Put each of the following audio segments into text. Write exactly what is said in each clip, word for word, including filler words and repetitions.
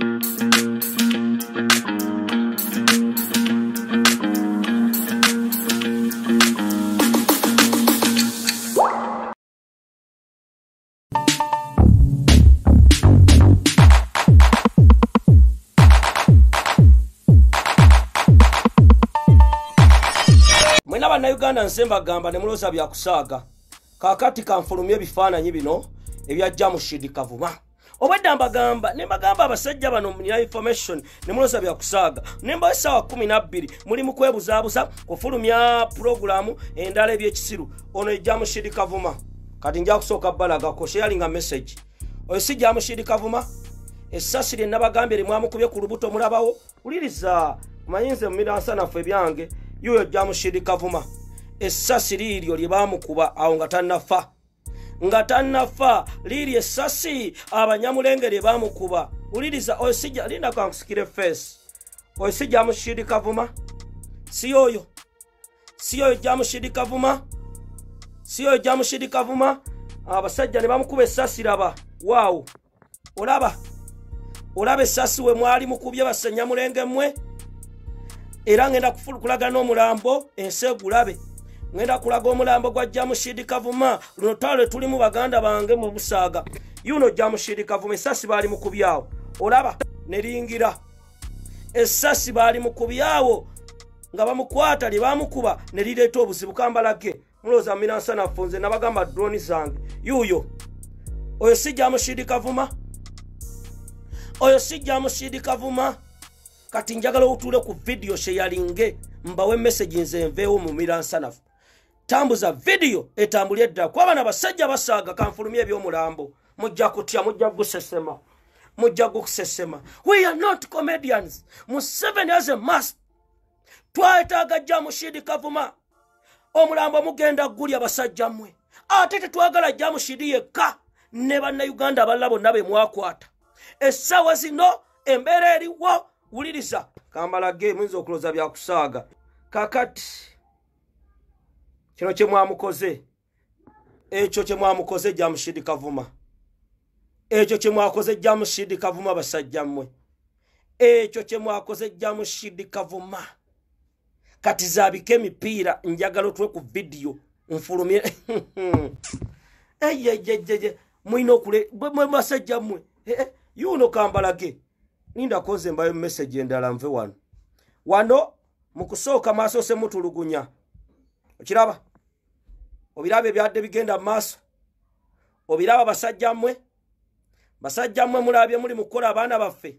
Mwena Uganda nsemba gamba ne muloza bya kusaaga kakati kanfulumye bifaananyi bino ebya Jamushidi Kavuma obwedda mbagamba ne mbagamba abasajja bano nina information ne muloza bya kusaaga ne mba sawa kumi na bbiri muli mu kwebuzaabuza kufulumya programu endala ebyekisiru ono Jamushidi Kavuma kati nja kusooka balaga ko sharing a message oyo si Jamushidi Kavuma essasi lye nabagambye limwamukubye ku lubuto mulabawo uliriza mayinze mumiransa naffe byange yuyo Jamushidi Kavuma essasi liryo lyebamukuba awo nga tannafa nga tannafa liri essasi abanyamulenge lyebamukuba uliriza oyo sijja linda kankusikire face oyo si Jamushidi Kavuma si oyo si oyo Jamushidi Kavuma si oyo Jamushidi Kavuma abasajja ne bamukuba essasi laba waaw olaba olaba essasi we mwali mukubye basanyamulenge mwe era ngenda kufulukulaga n'omulambo ensegulabe ngenda kulaga omulambo gwa Jamushidi Kavuma luno tale tuli mu baganda bange mu busaaga yuno Jamushidi Kavuma essasi bali mukubyawo olaba neringira essasi bali mukubyawo nga bamukwata lye bamukuba ne lireeta obuzibu kambalage muloza miransa nafunze nabagamba drone zange yuyo oyo si Jamushidi Kavuma oyo si Jamushidi Kavuma kati njagala otule ku video sheyalinge mbawe message nze nveewo mu miransa nafu tambuza video etambulye dda kwa bana basajja basaaga kanfulumye ebyomulambo mujja kutya mujja gusesema mujja gusesema we are not comedians mu seven as a must twetaaga Jamushidi Kavuma omulambo mugenda gulya basajja mmwe ate tetwagala Jamushidi yekka ne banna Uganda abalala bonna be mwakwata essaawa zino embeera eriwo uliriza kambalage mwizo okuloza bya kusaaga kakati kino kye mwamukoze ekyo kye mwamukoze Jamushidi Kavuma ekyo kye mwakoze Jamushidi Kavuma basajja mmwe ekyo kye mwakoze Jamushidi Kavuma kati zabike emipiira njagala otwe ku video nfulumye eyeyeyeye mwino kule mwe basajja mmwe yuno kambalage ninda koze mbayo message endala nve wano wano mukusooka maaso se mutulugunya okiraba obirabe byadde bigenda maaso obiraba basajja mmwe basajja mmwe mulabye muli mukola abaana baffe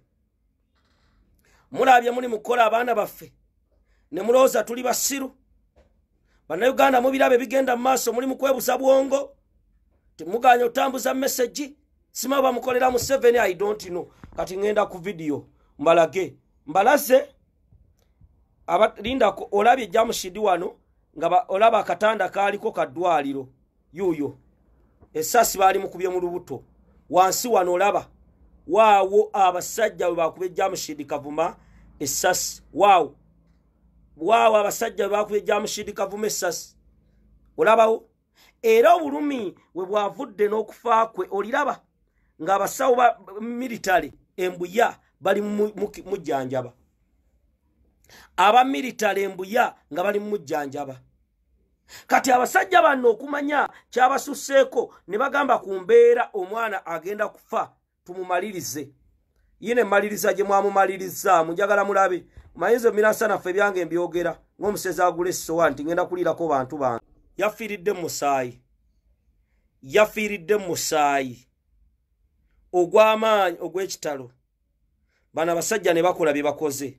mulabye muli mukola abaana baffe ne muloza tuli basiru bana Uganda mubirabe bigenda maaso muli mukwebuza bwongo timuganya otambuza message sima bamukolera mu seven I don't know kati ngenda ku video mbalage mbalaze abalinda ko olabye Jamushidi wano nga olaba akatanda kaliko kadwaliro yuyo essasi bali mukubye mu lubuto wansi wano olaba waawo abasajja we bakubye Jamushidi Kavuma essasi waawo waawo abasajja we bakubye Jamushidi Kavuma essasi olabawo era obulumi we bwavudde n'okufa kwe oliraba nga abasawo ba military embuya bali mujjanjaba aba military embuya nga bali mujjanjaba kati abasajja bano okumanya kyabasuseeko ne bagamba ku mbeera omwana agenda kufa tumumalirize yine maliriza gye mwamumaliriza munjagala mulabe mayizo miransa naffe byange mbyogera ng'omusezi agula essowa nti ngenda kulirako bantu bange yafiiridde musaayi yafiiridde musaayi ogw'amaanyi ogw'ekitalo bana basajja ne bakola bye bakoze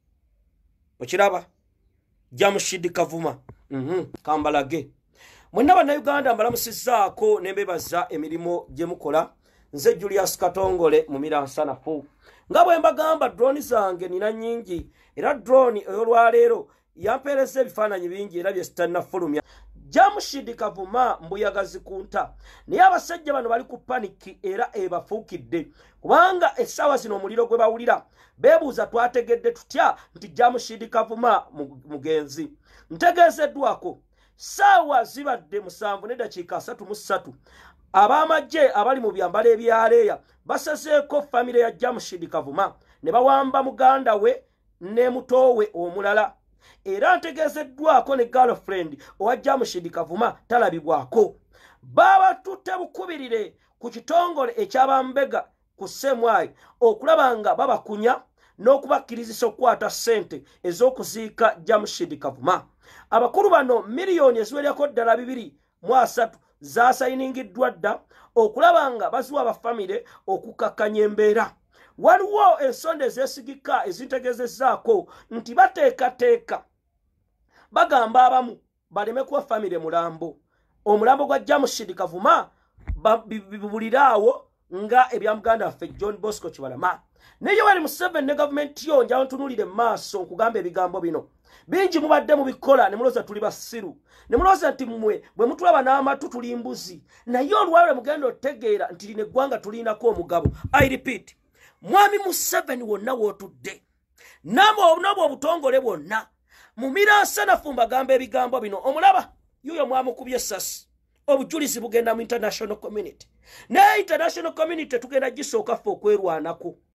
okiraba Jamushidi Kavuma mhm kambalage mwenna bana Uganda mbalamusizaako nembebaza emirimo gye mukola nze Julius Katongole mu miransa nafu nga bwe mbagamba drone zange nina nyingi era drone ey'olwaleero yampeereza ebifaananyi bingi era bye sitannafulumya Jamushidi Kavuma mbuyagazi kunta naye abasajja bano bali ku paniki era ebafuukidde kubanga essaawa zino omuliro gwe bawulira beebuuza twategedde tutya nti Jamushidi Kavuma mugenzi ntegeezeddwako ssaawa zibadde musanvu n'eddakiika asatu mu ssatu abamajje abali mu byambalo ebyaleeya basazeeko famire ya Jamshid Kavuma ne bawamba muganda we ne mutowe omulala era ntegezeddwako ne girlfriend owa Jamshid Kavuma talabibwako. Baba tutte bukubirire ku kitongole ekyabambega ku Semwai okulaba nga babakunya n'okubakkirizisa okukwata ssente ez'okuziika Jamshid Kavuma. Abakulu bano miliyoni eziwerako ddala bibiri mu asatu zasayiningiddwa dda okulaba nga baziwa abafamire okukakkanya embeera. Waliwo ensonda ezeesigika ezintegezezzaako nti bateekateeka bagamba abamu baleme kuwa famire mulambo. Omulambo gwa Jamshid Kavuma bibuliraawo nga ebya muganda waffe John Bosco Kibalama. Ne Yoweri Museveni ne gavumenti yo njawo ntunulire maaso nkugamba ebigambo bino. Bingi mubadde mubikola ne mulooza tuli basiru. Ne mulooza nti mmwe bwe mutulaba n'amatu tuli mbuzi. Naye olwalwe mugenda otegeera nti lino eggwanga tulinako omugabo. I repeat. Mwami Museveni wonna wootudde. Namo nabo obutongole bwonna. Mumiraasa nafumba gamba ebigambo bino. Omulaba yuyo mwamukubye essasi. Obujulizi bugenda mu international community. Ne international community tugenda gisooka ffe okwerwanako.